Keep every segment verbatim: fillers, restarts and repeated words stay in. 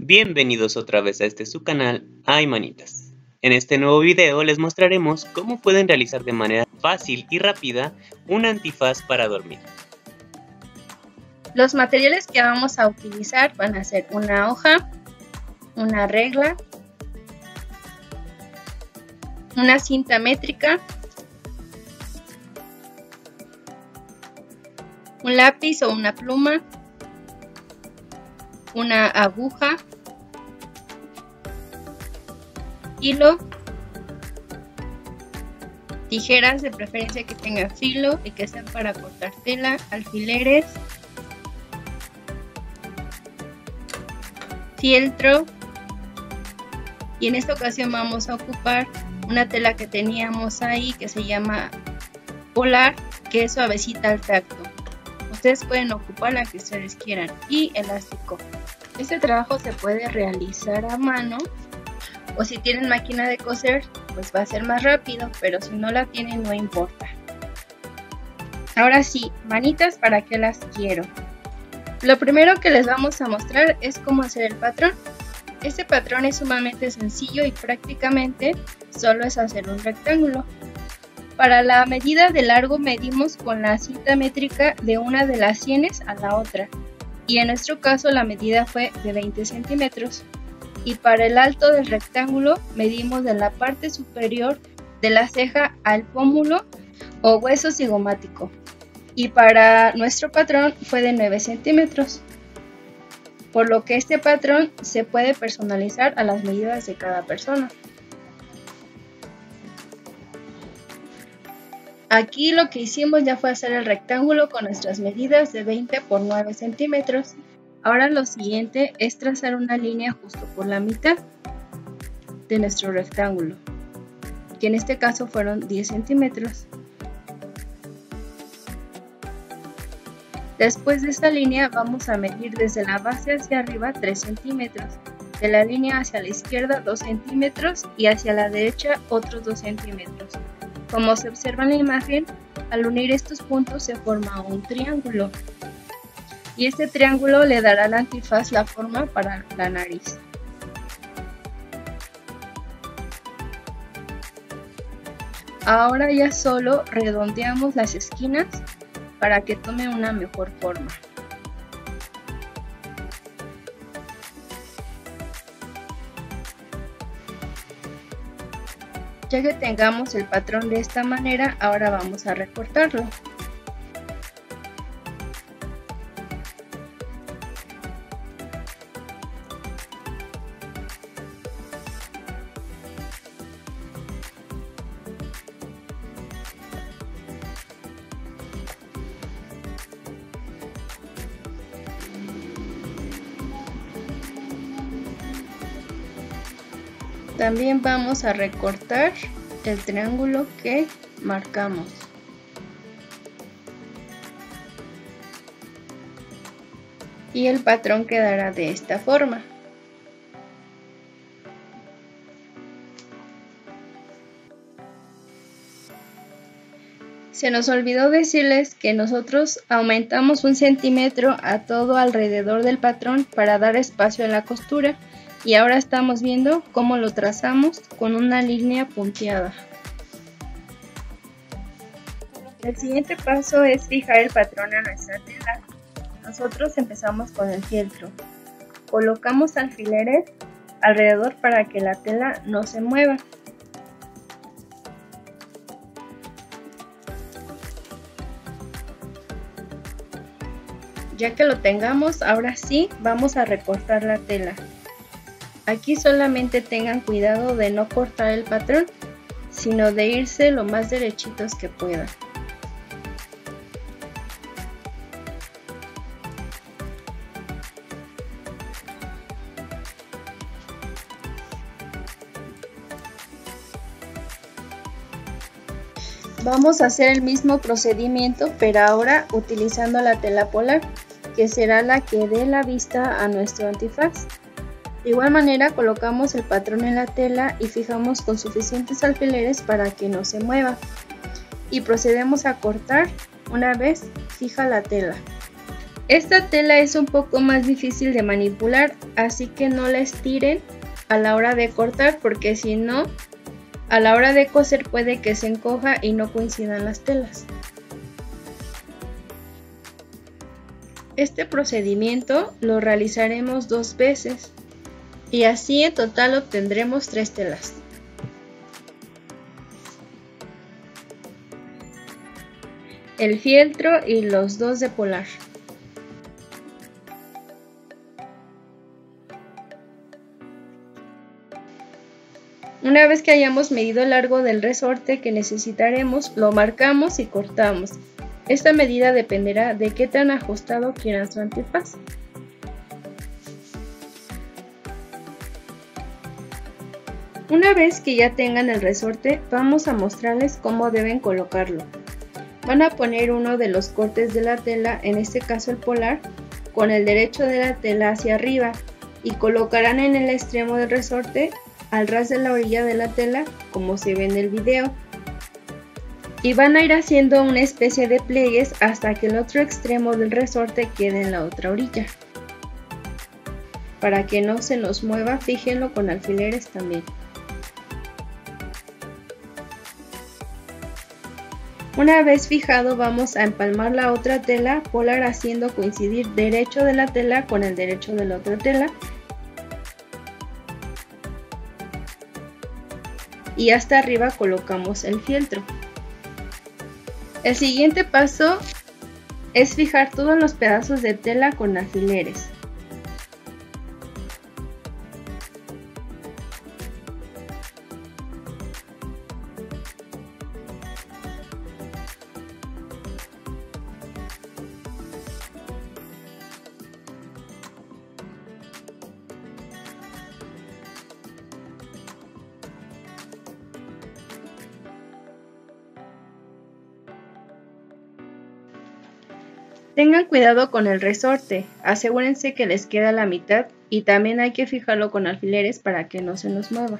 Bienvenidos otra vez a este su canal, Ay Manitas. En este nuevo video les mostraremos cómo pueden realizar de manera fácil y rápida un antifaz para dormir. Los materiales que vamos a utilizar van a ser una hoja, una regla, una cinta métrica, un lápiz o una pluma, una aguja, hilo, tijeras de preferencia que tengan filo y que sean para cortar tela, alfileres, fieltro, y en esta ocasión vamos a ocupar una tela que teníamos ahí que se llama polar, que es suavecita al tacto. Ustedes pueden ocupar la que ustedes quieran, y elástico. Este trabajo se puede realizar a mano, o si tienen máquina de coser pues va a ser más rápido, pero si no la tienen no importa. Ahora sí, manitas, ¿para qué las quiero? Lo primero que les vamos a mostrar es cómo hacer el patrón. Este patrón es sumamente sencillo y prácticamente solo es hacer un rectángulo. Para la medida de largo medimos con la cinta métrica de una de las sienes a la otra, y en nuestro caso la medida fue de veinte centímetros. Y para el alto del rectángulo medimos de la parte superior de la ceja al pómulo o hueso cigomático. Y para nuestro patrón fue de nueve centímetros. Por lo que este patrón se puede personalizar a las medidas de cada persona. Aquí lo que hicimos ya fue hacer el rectángulo con nuestras medidas de veinte por nueve centímetros. Ahora lo siguiente es trazar una línea justo por la mitad de nuestro rectángulo, que en este caso fueron diez centímetros. Después de esta línea vamos a medir desde la base hacia arriba tres centímetros, de la línea hacia la izquierda dos centímetros y hacia la derecha otros dos centímetros. Como se observa en la imagen, al unir estos puntos se forma un triángulo. Y este triángulo le dará al antifaz la forma para la nariz. Ahora ya solo redondeamos las esquinas para que tome una mejor forma. Ya que tengamos el patrón de esta manera, ahora vamos a recortarlo. También vamos a recortar el triángulo que marcamos. Y el patrón quedará de esta forma. Se nos olvidó decirles que nosotros aumentamos un centímetro a todo alrededor del patrón para dar espacio a la costura. Y ahora estamos viendo cómo lo trazamos con una línea punteada. El siguiente paso es fijar el patrón a nuestra tela. Nosotros empezamos con el fieltro. Colocamos alfileres alrededor para que la tela no se mueva. Ya que lo tengamos, ahora sí vamos a recortar la tela. Aquí solamente tengan cuidado de no cortar el patrón, sino de irse lo más derechitos que puedan. Vamos a hacer el mismo procedimiento, pero ahora utilizando la tela polar, que será la que dé la vista a nuestro antifaz. De igual manera colocamos el patrón en la tela y fijamos con suficientes alfileres para que no se mueva. Y procedemos a cortar una vez fija la tela. Esta tela es un poco más difícil de manipular, así que no la estiren a la hora de cortar, porque si no, a la hora de coser puede que se encoja y no coincidan las telas. Este procedimiento lo realizaremos dos veces y así en total obtendremos tres telas. El fieltro y los dos de polar. Una vez que hayamos medido el largo del resorte que necesitaremos, lo marcamos y cortamos. Esta medida dependerá de qué tan ajustado quieran su antifaz. Una vez que ya tengan el resorte, vamos a mostrarles cómo deben colocarlo. Van a poner uno de los cortes de la tela, en este caso el polar, con el derecho de la tela hacia arriba y colocarán en el extremo del resorte al ras de la orilla de la tela, como se ve en el video. Y van a ir haciendo una especie de pliegues hasta que el otro extremo del resorte quede en la otra orilla. Para que no se nos mueva, fíjenlo con alfileres también. Una vez fijado, vamos a empalmar la otra tela polar haciendo coincidir derecho de la tela con el derecho de la otra tela. Y hasta arriba colocamos el fieltro. El siguiente paso es fijar todos los pedazos de tela con alfileres. Tengan cuidado con el resorte, asegúrense que les queda la mitad y también hay que fijarlo con alfileres para que no se nos mueva.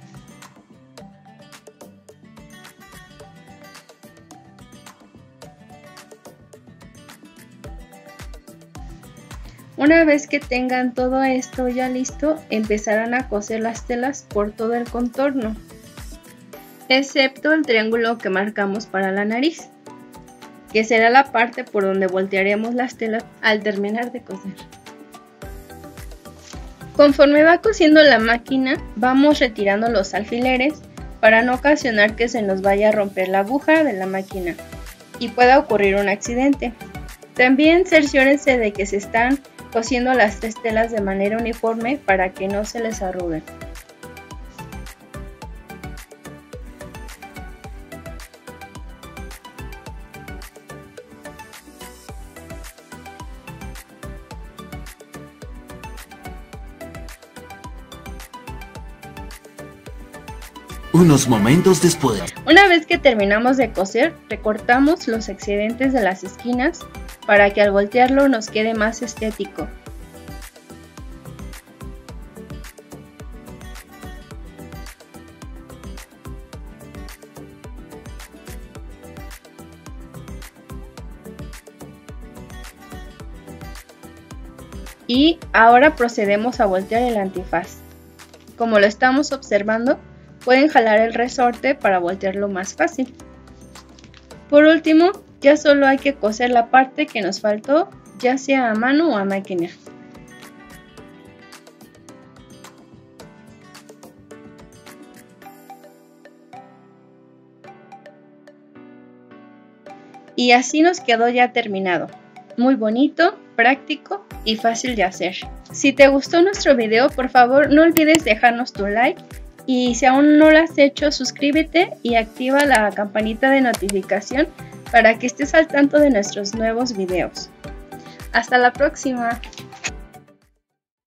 Una vez que tengan todo esto ya listo, empezarán a coser las telas por todo el contorno, excepto el triángulo que marcamos para la nariz, que será la parte por donde voltearemos las telas al terminar de coser. Conforme va cosiendo la máquina, vamos retirando los alfileres para no ocasionar que se nos vaya a romper la aguja de la máquina y pueda ocurrir un accidente. También cerciórense de que se están cosiendo las tres telas de manera uniforme para que no se les arruguen. Unos momentos después. Una vez que terminamos de coser, recortamos los excedentes de las esquinas para que al voltearlo nos quede más estético. Y ahora procedemos a voltear el antifaz. Como lo estamos observando, pueden jalar el resorte para voltearlo más fácil. Por último, ya solo hay que coser la parte que nos faltó, ya sea a mano o a máquina. Y así nos quedó ya terminado. Muy bonito, práctico y fácil de hacer. Si te gustó nuestro video, por favor no olvides dejarnos tu like. Y si aún no lo has hecho, suscríbete y activa la campanita de notificación para que estés al tanto de nuestros nuevos videos. Hasta la próxima.